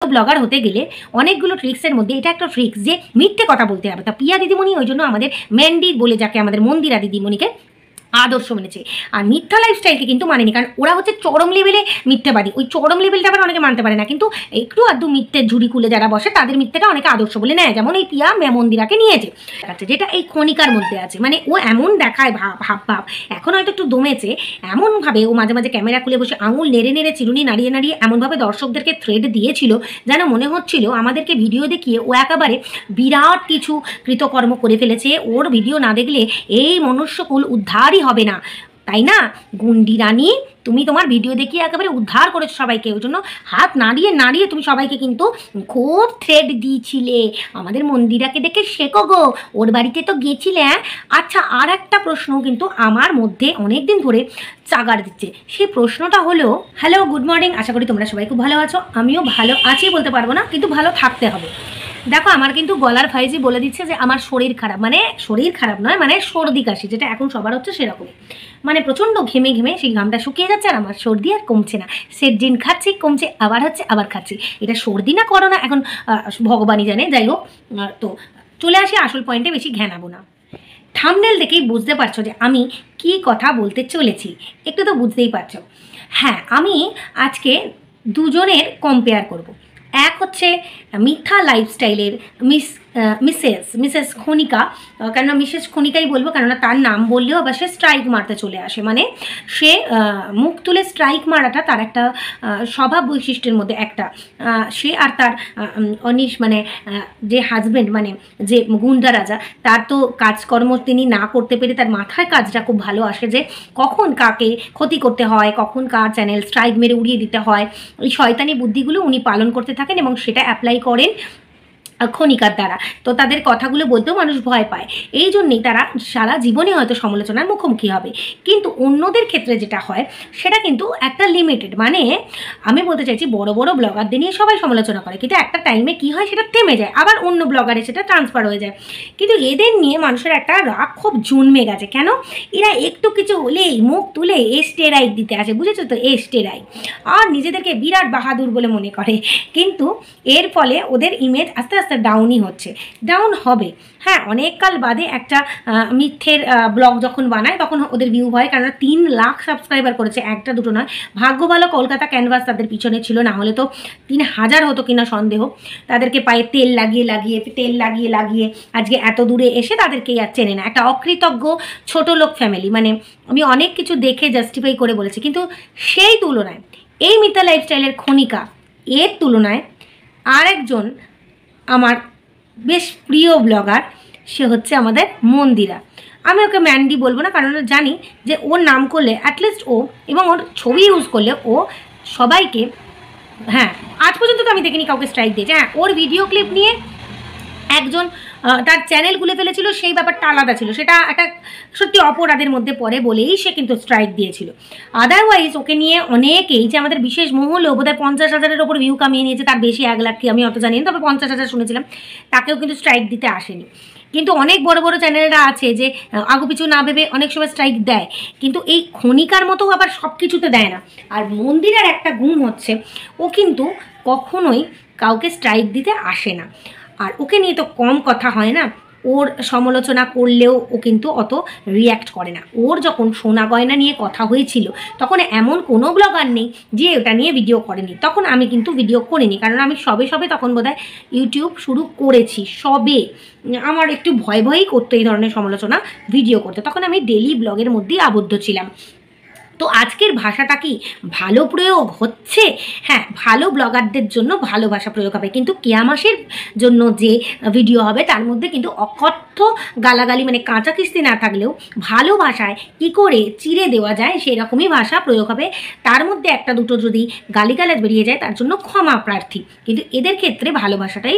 Blogger হতে গেলে অনেকগুলো ট্রিক্সের মধ্যে এটা একটা ট্রিক্স যে মিথ্যে কথা বলতে হবে। তা পিয়া দিদিমণি ওই জন্য আমাদের ম্যান্ডি বলে যাকে আমাদের মন্দিরা দিদিমণিকে আদর্শ মেনেছে, আর মিথ্যা লাইফস্টাইলকে কিন্তু মানেনি, কারণ ওরা হচ্ছে চরম লেভেলে মিথ্যাবাদী। ওই চরম লেভেলটা আবার অনেকে মানতে পারে না, কিন্তু একটু আধটু মিথ্যের ঝুড়ি খুলে যারা বসে তাদের মিথ্যেটা অনেকে আদর্শ বলে নেয়, যেমন এই পিয়া মন্দিরাকে নিয়েছে, যেটা এই খনিকার মধ্যে আছে। মানে ও এমন দেখায় ভাব এখন হয়তো একটু দমেছে, এমনভাবে ও মাঝে মাঝে ক্যামেরা খুলে বসে আঙুল নেড়ে নেড়ে চিরুনি নাড়িয়ে নাড়িয়ে এমনভাবে দর্শকদেরকে থ্রেড দিয়েছিল যেন মনে হচ্ছিল আমাদেরকে ভিডিও দেখিয়ে ও একেবারে বিরাট কিছু কৃতকর্ম করে ফেলেছে, ওর ভিডিও না দেখলে এই মনুষ্যকুল উদ্ধারই হবে না, তাই না গুন্ডি রানী? তুমি তোমার ভিডিও দেখিয়ে একেবারে উদ্ধার করেছো সবাইকে, ওই জন্য হাত নাড়িয়ে নাড়িয়ে তুমি সবাইকে কিন্তু খুব থ্রেড দিয়েছিলে। আমাদের মন্দিরাকে দেখে শেখো গো, ওর বাড়িতে তো গেছিলে। আচ্ছা, আর একটা প্রশ্ন কিন্তু আমার মধ্যে অনেক দিন ধরে চাগার দিচ্ছে, সেই প্রশ্নটা হলো, হ্যালো গুড মর্নিং, আশা করি তোমরা সবাই খুব ভালো আছো, আমিও ভালো আছি বলতে পারবো না, কিন্তু ভালো থাকতে হবে। দেখো আমার কিন্তু গলার ফাইজি বলে দিচ্ছে যে আমার শরীর খারাপ, মানে শরীর খারাপ নয়, মানে সর্দি কাশি, যেটা এখন সবার হচ্ছে সেরকমই, মানে প্রচণ্ড ঘেমে ঘেমে সেই ঘামটা শুকিয়ে যাচ্ছে আর আমার সর্দি আর কমছে না, সেটজিন খাচ্ছি কমছে, আবার হচ্ছে আবার খাচ্ছি, এটা সর্দি না করোনা এখন ভগবানই জানে। যাই হোক, তো চলে আসি আসল পয়েন্টে, বেশি ঘ্যানাবো না। থাম্বনেল দেখেই বুঝতে পারছো যে আমি কি কথা বলতে চলেছি, একটু তো বুঝতেই পারছো। হ্যাঁ, আমি আজকে দুজনের কম্পেয়ার করব। এক হচ্ছে মিথ্যা লাইফস্টাইলের মিসেস খনিকা, কেননা মিসেস খনিকাই বলবো, কেননা তার নাম বললেও আবার সে স্ট্রাইক মারতে চলে আসে, মানে সে মুখ তুলে স্ট্রাইক মারাটা তার একটা স্বভাব বৈশিষ্ট্যের মধ্যে একটা। সে আর তার অনিশ মানে যে হাজব্যান্ড, মানে যে গুন্ডা রাজা, তার তো কাজকর্ম তিনি না করতে পেরে তার মাথায় কাজটা খুব ভালো আসে যে কখন কাকে ক্ষতি করতে হয়, কখন কার চ্যানেল স্ট্রাইক মেরে উড়িয়ে দিতে হয়, এই শয়তানি বুদ্ধিগুলো উনি পালন করতে থাকেন এবং সেটা অ্যাপ্লাই করেন খনিকার দ্বারা। তো তাদের কথাগুলো বলতেও মানুষ ভয় পায়, এই জন্যেই তারা সারা জীবনে হয়তো সমালোচনার মুখোমুখি হবে। কিন্তু অন্যদের ক্ষেত্রে যেটা হয় সেটা কিন্তু একটা লিমিটেড, মানে আমি বলতে চাইছি বড় বড় ব্লগারদের নিয়ে সবাই সমালোচনা করে, কিন্তু একটা টাইমে কি হয় সেটা থেমে যায়, আবার অন্য ব্লগারে সেটা ট্রান্সফার হয়ে যায়। কিন্তু এদের নিয়ে মানুষের একটা রাগ খুব জন্মে গেছে, কেন এরা একটু কিছু হলেই মুখ তুলে এস্টেরাইট দিতে আসে, বুঝেছো তো, এস্টেরাইট, আর নিজেদেরকে বিরাট বাহাদুর বলে মনে করে। কিন্তু এর ফলে ওদের ইমেজ আস্তে আস্তে ডাউনই হচ্ছে, ডাউন হবে। হ্যাঁ, অনেক কাল বাদে একটা মিথ্যের ব্লগ যখন বানায় তখন ওদের ভিউ হয়, কারণ 3 লাখ সাবস্ক্রাইবার করেছে, একটা দুটো নয়। ভাগ্য ভালো কলকাতা ক্যানভাস তাদের পিছনে ছিল, না হলে তো 3000 হতো কিনা সন্দেহ। তাদেরকে পায়ে তেল লাগিয়ে আজকে এত দূরে এসে তাদেরকেই আর চেনে না, একটা অকৃতজ্ঞ ছোট লোক ফ্যামিলি। মানে আমি অনেক কিছু দেখে জাস্টিফাই করে বলেছি, কিন্তু সেই তুলনায় এই মিথ্যা লাইফস্টাইলের খনিকা, এর তুলনায় আরেকজন আমার বেশ প্রিয় ব্লগার, সে হচ্ছে আমাদের মন্দিরা। আমি ওকে ম্যান্ডি বলবো না, কারণ জানি যে ওর নাম করলে অ্যাটলিস্ট ও এবং ওর ছবি ইউজ করলে ও সবাইকে, হ্যাঁ আজ পর্যন্ত তো আমি দেখিনি কাউকে স্ট্রাইক দিয়েছে। হ্যাঁ, ওর ভিডিও ক্লিপ নিয়ে একজন তার চ্যানেল খুলে ফেলেছিল, সেই ব্যাপারটা আলাদা ছিল, সেটা একটা সত্যি অপরাধের মধ্যে পড়ে বলেই সে কিন্তু স্ট্রাইক দিয়েছিল। আদারওয়াইজ ওকে নিয়ে অনেকেই, যে আমাদের বিশেষ মহলও বোধহয় 50,000-এর ওপর ভিউ কামিয়ে নিয়েছে, তার বেশি 1 লাখ কি আমি অত জানি না, তবে 50,000 শুনেছিলাম, তাকেও কিন্তু স্ট্রাইক দিতে আসেনি। কিন্তু অনেক বড় বড় চ্যানেলরা আছে যে আগুপিছু না ভেবে অনেক সময় স্ট্রাইক দেয়, কিন্তু এই খনিকার মতো আবার সব কিছুতে দেয় না। আর মন্দিরের একটা গুণ হচ্ছে ও কিন্তু কখনোই কাউকে স্ট্রাইক দিতে আসে না, আর ওকে নিয়ে তো কম কথা হয় না, ওর সমালোচনা করলেও ও কিন্তু অত রিয়্যাক্ট করে না। ওর যখন সোনা গয়না নিয়ে কথা হয়েছিল তখন এমন কোনো ব্লগার নেই যে ওটা নিয়ে ভিডিও করেনি, তখন আমি কিন্তু ভিডিও করিনি, কারণ আমি সবে তখন বোধহয় ইউটিউব শুরু করেছি, সবে আমার একটু ভয়ই করতো এই ধরনের সমালোচনা ভিডিও করতে, তখন আমি ডেলি ব্লগের মধ্যেই আবদ্ধ ছিলাম। তো আজকের ভাষাটা কি ভালো প্রয়োগ হচ্ছে? হ্যাঁ, ভালো ব্লগারদের জন্য ভালো ভাষা প্রয়োগ হবে, কিন্তু কেয়ামাসের জন্য যে ভিডিও হবে তার মধ্যে কিন্তু অকথ্য গালাগালি, মানে কাঁচা কিস্তি না থাকলেও ভালো ভাষায় কী করে চিরে দেওয়া যায় সেরকমই ভাষা প্রয়োগ হবে। তার মধ্যে একটা দুটো যদি গালিগালাজ বেরিয়ে যায় তার জন্য ক্ষমা প্রার্থী, কিন্তু এদের ক্ষেত্রে ভালো ভাষাটাই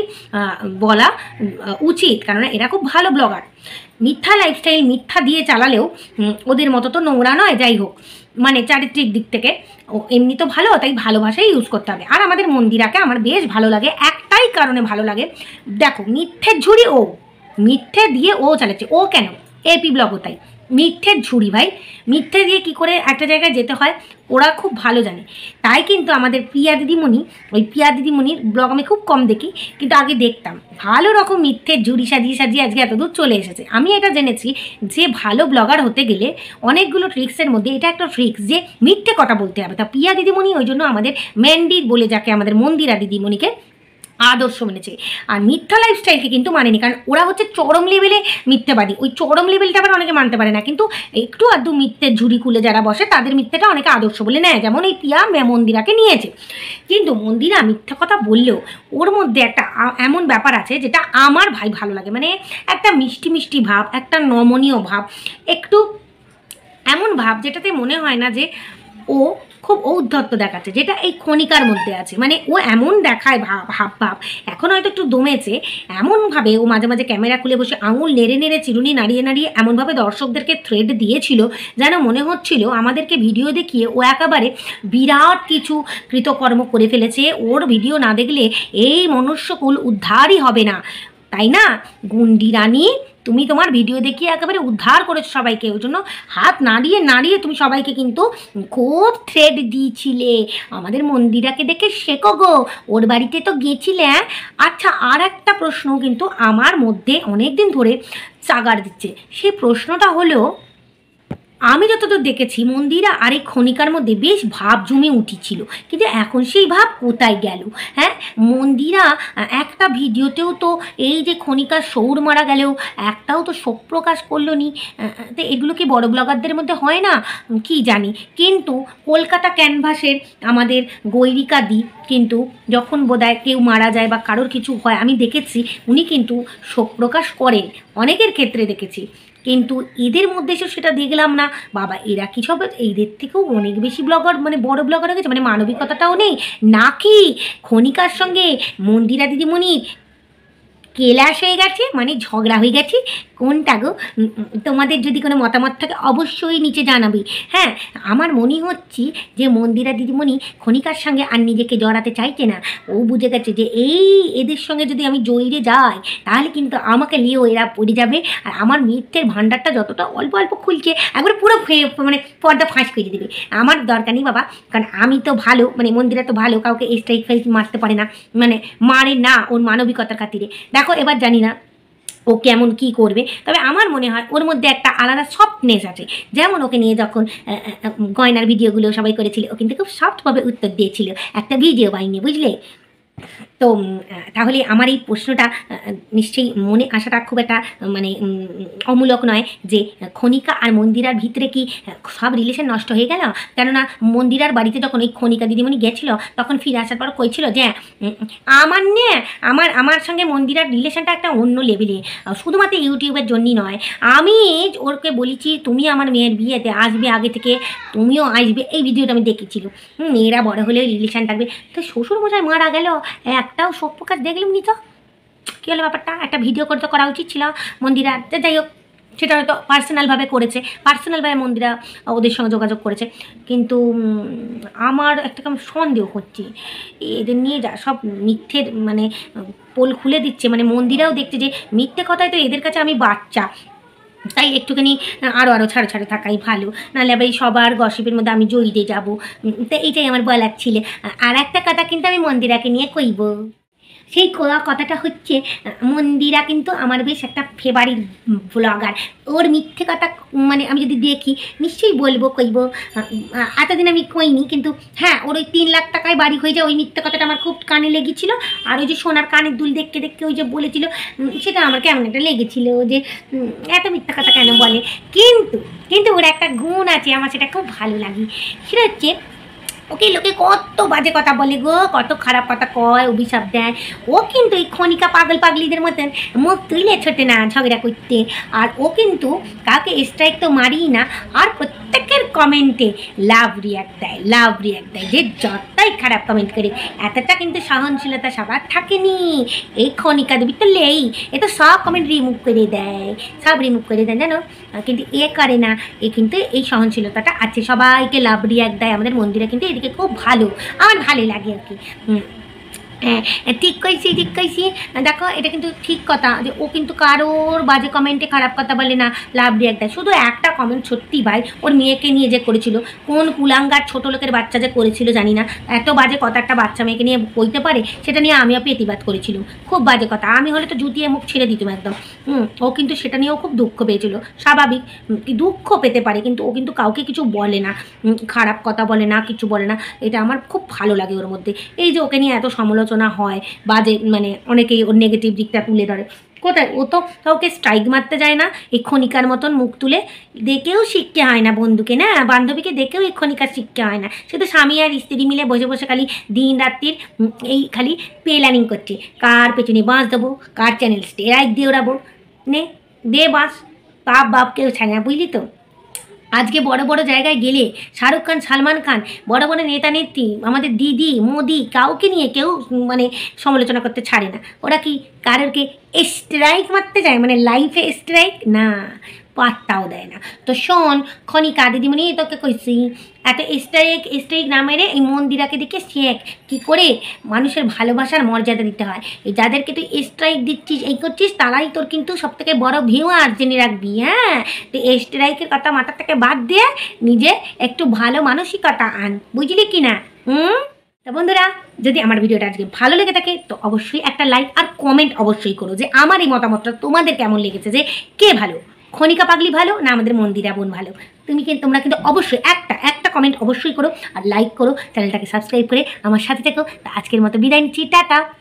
বলা উচিত, কারণ এরা খুব ভালো ব্লগার। মিথ্যা লাইফস্টাইল মিথ্যা দিয়ে চালালেও ওদের মতো তো নোংরা নয়। যাই হোক, মানে চারিত্রিক দিক থেকে এমনি তো ভালো, তাই ভালোবাসাই ইউজ করতে হবে। আর আমাদের মন্দিরাকে আমার বেশ ভালো লাগে, একটাই কারণে ভালো লাগে, দেখো মিথ্যের ঝুড়ি ও মিথ্যে দিয়ে ও চালাচ্ছে। ও কেন? এপি ব্লগও তাই, মিথ্যের ঝুড়ি ভাই, মিথ্যে দিয়ে কি করে একটা জায়গায় যেতে হয় ওরা খুব ভালো জানে। তাই কিন্তু আমাদের প্রিয়া দিদিমণি, ওই প্রিয়া দিদিমণির ব্লগ আমি খুব কম দেখি, কিন্তু আগে দেখতাম। ভালো রকম মিথ্যের ঝুড়ি সাজিয়ে সাজিয়ে আজকে এতদূর চলে এসেছে। আমি এটা জেনেছি যে ভালো ব্লগার হতে গেলে অনেকগুলো ট্রিক্সের মধ্যে এটা একটা ট্রিক্স যে মিথ্যে কথা বলতে হবে। তা প্রিয়া দিদিমণি ওই জন্য আমাদের ম্যান্ডি বলে যাকে আমাদের মন্দিরা দিদিমণিকে আদর্শ মেনেছে। আর মিথ্যা লাইফস্টাইলকে কিন্তু মানেনি, কারণ ওরা হচ্ছে চরম লেভেলে মিথ্যাবাদী। ওই চরম লেভেলটা আবার অনেকে মানতে পারে না, কিন্তু একটু আধটু মিথ্যের ঝুড়ি খুলে যারা বসে তাদের মিথ্যাটা অনেকে আদর্শ বলে নেয়, যেমন এই প্রিয়া মন্দিরাকে নিয়েছে। কিন্তু মন্দিরা মিথ্যা কথা বললেও ওর মধ্যে একটা এমন ব্যাপার আছে যেটা আমার ভাই ভালো লাগে, মানে একটা মিষ্টি মিষ্টি ভাব, একটা নমনীয় ভাব, একটু এমন ভাব যেটাতে মনে হয় না যে ও খুব ঔদ্ধত্য দেখাচ্ছে, যেটা এই ক্ষণিকার মধ্যে আছে। মানে ও এমন দেখায় ভাব এখন হয়তো একটু দমেছে, এমনভাবে ও মাঝে মাঝে ক্যামেরা খুলে বসে আঙুল নেড়ে নেড়ে চিরুনি নাড়িয়ে নাড়িয়ে এমনভাবে দর্শকদেরকে থ্রেড দিয়েছিল যেন মনে হচ্ছিল আমাদেরকে ভিডিও দেখিয়ে ও একেবারে বিরাট কিছু কৃতকর্ম করে ফেলেছে। ওর ভিডিও না দেখলে এই মনুষ্যকুল উদ্ধারই হবে না, তাই না গুন্ডি রানী? তুমি তোমার ভিডিও দেখিয়ে একেবারে উদ্ধার করেছো সবাইকে, ওই জন্য হাত নাড়িয়ে নাড়িয়ে তুমি সবাইকে কিন্তু খুব থ্রেড দিয়েছিলে। আমাদের মন্দিরাকে দেখে শেখো গো, ওর বাড়িতে তো গেছিলে। আচ্ছা, আর একটা প্রশ্ন কিন্তু আমার মধ্যে অনেক দিন ধরে চাগার দিচ্ছে। সেই প্রশ্নটা হলো, আমি যতদূর দেখেছি মন্দিরা আর এই ক্ষণিকার মধ্যে বেশ ভাব জমে উঠেছিল, কিন্তু এখন সেই ভাব কোথায় গেল? হ্যাঁ, মন্দিরা একটা ভিডিওতেও তো এই যে ক্ষণিকার সৌর মারা গেলেও একটাও তো শোক প্রকাশ করলো নি। তো এগুলো কি বড় ব্লগারদের মধ্যে হয় না কি জানি, কিন্তু কলকাতা ক্যানভাসের আমাদের গৈরিকা দি কিন্তু যখন বোধহয় কেউ মারা যায় বা কারোর কিছু হয়, আমি দেখেছি উনি কিন্তু শোক প্রকাশ করেন, অনেকের ক্ষেত্রে দেখেছি। কিন্তু এদের মধ্যে এসে সেটা দেখলাম না। বাবা, এরা কি সব এদের থেকেও অনেক বেশি ব্লগার, মানে বড় ব্লগার হয়ে গেছে? মানে মানবিকতাটাও নেই নাকি? ক্ষণিকার সঙ্গে মন্দিরা দিদিমণি কেলাস হয়ে গেছে, মানে ঝগড়া হয়ে গেছে, কোনটা গো? তোমাদের যদি কোনো মতামত থাকে অবশ্যই নিচে জানাবি। হ্যাঁ, আমার মনে হচ্ছে যে মন্দিরা দিদিমণি ক্ষণিকার সঙ্গে আর নিজেকে জড়াতে চাইছে না। ও বুঝে গেছে যে এদের সঙ্গে যদি আমি জড়িয়ে যাই তাহলে কিন্তু আমাকে নিয়েও এরা পড়ে যাবে, আর আমার মিথ্যের ভাণ্ডারটা যতটা অল্প অল্প খুলছে একবারে পুরো মানে পর্দা ফাঁস করে দেবে। আমার দরকার নেই বাবা, কারণ আমি তো ভালো, মানে মন্দিরা তো ভালো, কাউকে স্ট্রাইক ফাইক মারতে পারে না, মানে মারে না ওর মানবিকতার খাতিরে। দেখো, এবার জানি না ও কেমন কি করবে, তবে আমার মনে হয় ওর মধ্যে একটা আলাদা সফটনেস আছে। যেমন ওকে নিয়ে যখন গয়নার ভিডিওগুলো সবাই করেছিল, ও কিন্তু খুব সফটভাবে উত্তর দিয়েছিল একটা ভিডিও বানিয়ে, বুঝলে? তো তাহলে আমার এই প্রশ্নটা নিশ্চয়ই মনে আসাটা খুব একটা মানে অমূলক নয় যে ক্ষণিকা আর মন্দিরার ভিতরে কি সব রিলেশন নষ্ট হয়ে গেল? কেননা মন্দিরার বাড়িতে যখন ওই ক্ষণিকা দিদিমণি গেছিলো তখন ফিরে আসার পর কইছিল যে আমার সঙ্গে মন্দিরার রিলেশনটা একটা অন্য লেভেলে, শুধুমাত্র ইউটিউবের জন্যই নয়। আমি ওরকে বলেছি তুমি আমার মেয়ের বিয়েতে আসবে, আগে থেকে তুমিও আসবে, এই ভিডিওটা আমি দেখেছিল। মেয়েরা বড় হলে রিলেশন থাকবে। তো শ্বশুর মশাই মারা গেল, একটাও শোক প্রকাশ দেখলাম নি। তো কী হলো ব্যাপারটা? একটা ভিডিও করতে করা উচিত ছিল মন্দিরা। যাই হোক, সেটা হয়তো পার্সোনালভাবে করেছে, পার্সোনালভাবে মন্দিরা ওদের সঙ্গে যোগাযোগ করেছে। কিন্তু আমার একটা কেমন সন্দেহ হচ্ছে এদের নিয়ে, যা সব মিথ্যের মানে পোল খুলে দিচ্ছে। মানে মন্দিরাও দেখছে যে মিথ্যে কথায় তো এদের কাছে আমি বাচ্চা, তাই একটুখানি আরও ছাড়ে থাকাই ভালো, নাহলে আবার এই সবার গসিপের মধ্যে আমি জড়িয়ে যাবো। তো এইটাই আমার বলার ছিল। আর একটা কথা কিন্তু আমি মন্দিরাকে নিয়ে কইব। সেই কথাটা হচ্ছে, মন্দিরা কিন্তু আমার বেশ একটা ফেভারিট ব্লগার। ওর মিথ্যে কথা মানে আমি যদি দেখি নিশ্চয়ই বলবো, কইব। এতদিন আমি কইনি, কিন্তু হ্যাঁ, ওর ওই 3 লাখ টাকায় বাড়ি হয়ে যায় ওই মিথ্যে কথাটা আমার খুব কানে লেগেছিলো। আর ওই যে সোনার কানের দুল দেখতে দেখতে ওই যে বলেছিল, সেটা আমার কেমন একটা লেগেছিল যে এত মিথ্যা কথা কেন বলে। কিন্তু ওর একটা গুণ আছে, আমার সেটা খুব ভালো লাগে। সেটা হচ্ছে ওকে লোকে কত বাজে কথা বলে গো, কত খারাপ কথা কয়, অভিশাপ দেয়। ও কিন্তু এই ক্ষণিকা পাগল পাগলিদের মতন মুখ তুলে ছোটে না ঝগড়া করতে। আর ও কিন্তু কাউকে স্ট্রাইক তো মারিই না, আর প্রত্যেকের কমেন্টে লাভ রিয়াক্ট দেয়, যে যতই খারাপ কমেন্ট করে। এতটা কিন্তু সহনশীলতা সবার থাকেনি। এই ক্ষণিকা দেবী তো লেই, এ তো সব কমেন্ট রিমুভ করে দেয়, জানো। কিন্তু এ করে না, এ কিন্তু এই সহনশীলতাটা আছে, সবাইকে লাভ রিয়াক্ট দেয়। আমাদের মন্দিরে কিন্তু এদিকে খুব ভালো, আমার ভালো লাগে আর কি। হ্যাঁ, ঠিক কইছি ঠিক কইছি। দেখো এটা কিন্তু ঠিক কথা যে ও কিন্তু কারোর বাজে কমেন্টে খারাপ কথা বলে না, লাভ রিয়াক্ট দেয়। শুধু একটা কমেন্ট সত্যি ভাই ওর মেয়েকে নিয়ে যে করেছিল, কোন কুলাঙ্গার ছোটো লোকের বাচ্চা যে করেছিল জানি না, এত বাজে কথা একটা বাচ্চা মেয়েকে নিয়ে বলতে পারে, সেটা নিয়ে আমিও প্রতিবাদ করেছিলাম। খুব বাজে কথা, আমি হলে তো জুতিয়ে মুখ ছেড়ে দিতাম একদম। ও কিন্তু সেটা নিয়েও খুব দুঃখ পেয়েছিল, স্বাভাবিক দুঃখ পেতে পারে, কিন্তু ও কিন্তু কাউকে কিছু বলে না, খারাপ কথা বলে না, কিছু বলে না। এটা আমার খুব ভালো লাগে ওর মধ্যে। এই যে ওকে নিয়ে এত সমালোচনা হয়, বাজে মানে অনেকেই ওর নেগেটিভ দিকটা তুলে ধরে, কোথায় ও তো কাউকে স্ট্রাইক মারতে যায় না, এই ক্ষণিকার মতন মুখ তুলে দেখেও শিখতে হয় না, বন্ধুকে না বান্ধবীকে দেখেও এই ক্ষণিকার শিখতে হয় না, শুধু স্বামী আর স্ত্রী মিলে বসে বসে খালি দিন রাত্রির এই খালি প্ল্যানিং করছে, কার পেছনে বাঁশ দেবো, কার চ্যানেল স্টেরাইক দিয়ে ওড়াবো, নে দে বাঁশ, বাপ বাপ কেউ ছাড়ে না, বুঝলি তো। আজকে বড় বড় জায়গায় গেলে শাহরুখ খান, সালমান খান, বড় বড় নেতা নেত্রী, আমাদের দিদি মোদি, কাউকে নিয়ে কেউ মানে সমালোচনা করতে ছাড়ে না। ওরা কি কারোরকে স্ট্রাইক মারতে যায়, মানে লাইফে স্ট্রাইক না, পাত্তাও দেয় না। তো শোন খনিকা দিদিমণি, তোকে কইছি এত স্ট্রাইক স্ট্রাইক না মেরে এই মন্দিরাকে দেখে শেখ কী করে মানুষের ভালোবাসার মর্যাদা দিতে হয়। এই যাদেরকে তুই স্ট্রাইক দিচ্ছিস, এই করছিস, তারাই তোর কিন্তু সবথেকে বড় ভিউয়ার, জেনে রাখবি। হ্যাঁ, তো এই স্ট্রাইকের কথা মাথা থেকে বাদ দিয়ে নিজে একটু ভালো মানসিকতা আন, বুঝলি কি না? তো বন্ধুরা, যদি আমার ভিডিওটা আজকে ভালো লেগে থাকে তো অবশ্যই একটা লাইক আর কমেন্ট অবশ্যই করো যে আমার এই মতামতটা তোমাদের কেমন লেগেছে, যে কে ভালো, খনিকা পাগলি ভালো না আমাদের মন্দিরা বোন ভালো। তোমরা কিন্তু অবশ্যই একটা কমেন্ট অবশ্যই করো, আর লাইক করো, চ্যানেলটাকে সাবস্ক্রাইব করে আমার সাথে থেকো। তা আজকের মতো বিদায় নিচ্ছি, টাটা।